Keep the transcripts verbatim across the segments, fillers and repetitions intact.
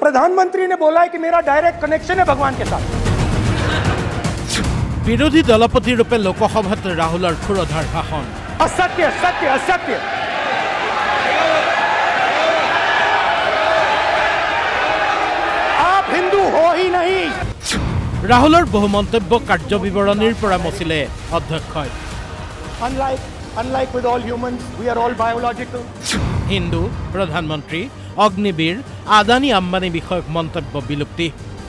प्रधानमंत्री ने बोला है कि मेरा डायरेक्ट कनेक्शन है भगवान के साथ। विरोधी दलपति रूपे लोकसभात राहुलर खुरधार भाषण। असत्य सत्य असत्य। आप हिंदू हो ही नहीं। राहुलर बहु मंतव्य कार्य विवरणीर पर मचिले अध्यक्ष। Unlike unlike with all humans, we are all biological. Hindu प्रधानमंत्री अग्निवीर आदानी आम्बानी विषयक मंतव्य विलुप्ति।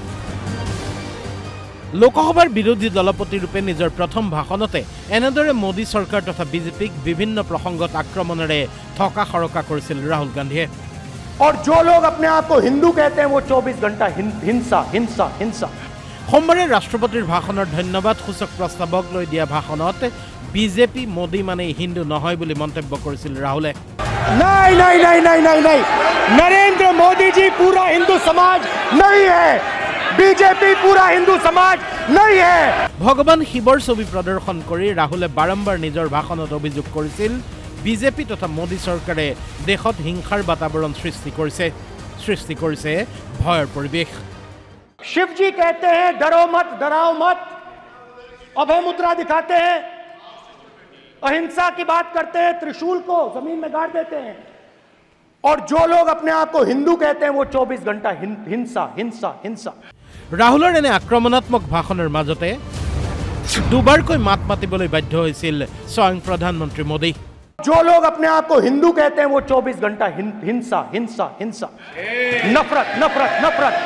लोकसभार विरोधी दलपति रूपे निजर प्रथम भाषणते एनेदरे मोदी सरकार तथा बीजेपीक विभिन्न प्रसंगत आक्रमणेरे थका खरका करिছিল राहुल गांधीये। और जो लोग अपने आप को हिंदू कहते हैं वो चौबीस घंटा हिंसा हिंसा हिंसा। सोमवारे राष्ट्रपतिर भाषणर धन्यवाद सूचक प्रस्तावक লৈ দিয়া भाषणत बीजेपी मोदी माने हिंदू নহয় বুলি মন্তব্য কৰিছিল ৰাহুলে। नहीं नहीं नहीं नहीं नहीं नहीं नरेंद्र मोदी जी पूरा हिंदू समाज नहीं है। बीजेपी पूरा हिंदू समाज नहीं है। भगवान शिवर छवि प्रदर्शन কৰি ৰাহুলে বাৰম্বাৰ নিজৰ ভাষণত অভিযোগ কৰিছিল বিজেপি তথা মোদী চৰকাৰে দেশত হিংসাৰ বাতাবৰণ সৃষ্টি কৰিছে সৃষ্টি কৰিছে ভয়ৰ পৰিৱেশ। शिव जी कहते हैं डरो मत डराओ मत, अभय मुद्रा दिखाते हैं, अहिंसा की बात करते हैं, त्रिशूल को जमीन में गाड़ देते हैं। और जो लोग अपने आप को हिंदू कहते हैं वो चौबीस घंटा हिंसा हिंसा हिंसा। राहुलर एने आक्रमणात्मक भाषणर মাজতে দুবাৰকৈ মাত মাতিবলৈ বাধ্য হৈছিল স্বয়ং प्रधानमंत्री मोदी। जो लोग अपने आप को हिंदू कहते हैं वो चौबीस घंटा हिंसा हिंसा हिंसा, नफरत नफरत नफरत,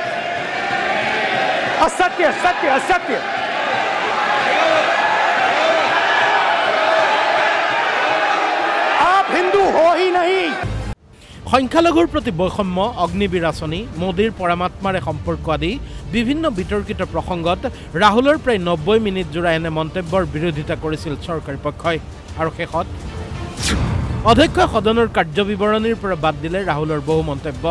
असत्य सत्य असत्य। आप हिंदू हो ही नहीं। সংখ্যালঘুৰ প্ৰতি বৈষম্য অগ্নিবীৰ আঁচনি মোদীৰ পৰমাত্মাৰে সম্পৰ্ক আদি বিভিন্ন বিতৰ্কিত প্ৰসংগত ৰাহুলৰ প্ৰায় নব্বৈ মিনিট জোৰা এনে মন্তব্যৰ বিৰোধিতা কৰিছিল চৰকাৰী পক্ষই। আৰু শেষত অধ্যক্ষ সদনৰ কাৰ্যবিৱৰণীৰ পৰা বাদ দিলে ৰাহুলৰ বহু মন্তব্য।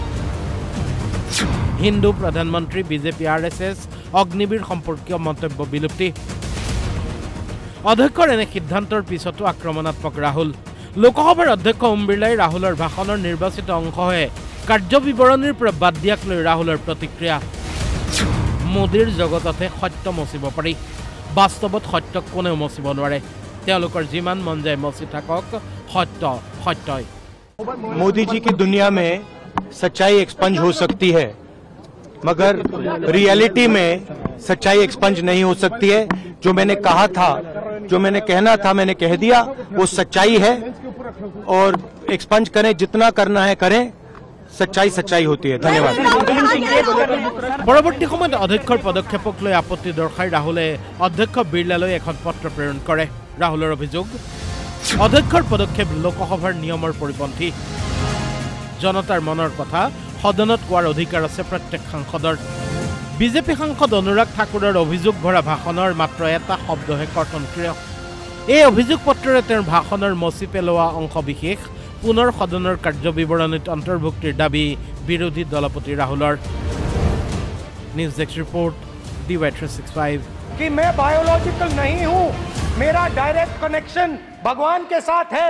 হিন্দু প্ৰধানমন্ত্ৰী BJP R S S Agniveer সম্পৰ্কীয় মন্তব্য বিলুপ্তি। অধ্যক্ষৰ এনে সিদ্ধান্তৰ পিছতো আক্ৰমণাত্মক ৰাহুল। লোকসভাৰ অধ্যক্ষ ওম বিৰলাই ৰাহুলৰ ভাষণৰ নিৰ্বাচিত অংশহে কাৰ্যবিৱৰণীৰ পৰা বাদ দিয়াক লৈ ৰাহুলৰ প্ৰতিক্ৰিয়া। মোদীৰ জগততে সত্য মচিব পাৰি, বাস্তৱত সত্যক কোনেও মচিব নোৱাৰে। তেওঁলোকৰ যিমান মন যায় মচি থাকক, সত্য সত্যই। मोदी जी की दुनिया में सच्चाई एक्सपंज हो सकती है, मगर रियलिटी में सच्चाई एक्सपंज नहीं हो सकती है। जो मैंने कहा था, जो मैंने कहना था, मैंने कह दिया, वो सच्चाई है। और एक्सपंज करें, जितना करना है करें, सच्चाई सच्चाई होती है। धन्यवाद। পৰৱৰ্তী সময়ত অধ্যক্ষৰ পদক্ষেপক লৈ আপত্তি দৰ্শাই ৰাহুলে অধ্যক্ষ বিৰলালৈ এখন পত্ৰ প্ৰেৰণ কৰে। ৰাহুলৰ অভিযোগ অধ্যক্ষৰ পদক্ষেপ লোকসভাৰ নিয়মৰ পৰিপন্থী। জনতাৰ মনৰ কথা সদনত কোৱাৰ অধিকাৰ আছে প্ৰত্যেক সাংসদৰ। বিজেপি সাংসদ অনুৰাগ ঠাকুৰৰ অভিযোগ ভৰা ভাষণৰ মাত্ৰ এটা শব্দহে কৰ্তনক্ৰিয়। এই অভিযোগ পত্ৰৰে তেওঁৰ ভাষণৰ মচি পেলোৱা অংশ বিশেষ পুনৰ সদনৰ কাৰ্যবিৱৰণীত অন্তৰ্ভুক্তিৰ দাবী বিৰোধী দলপতি ৰাহুলৰ। News desk report D Y three six five. कि मैं बायोलॉजिकल नहीं हूं, मेरा डायरेक्ट कनेक्शन भगवान के साथ है।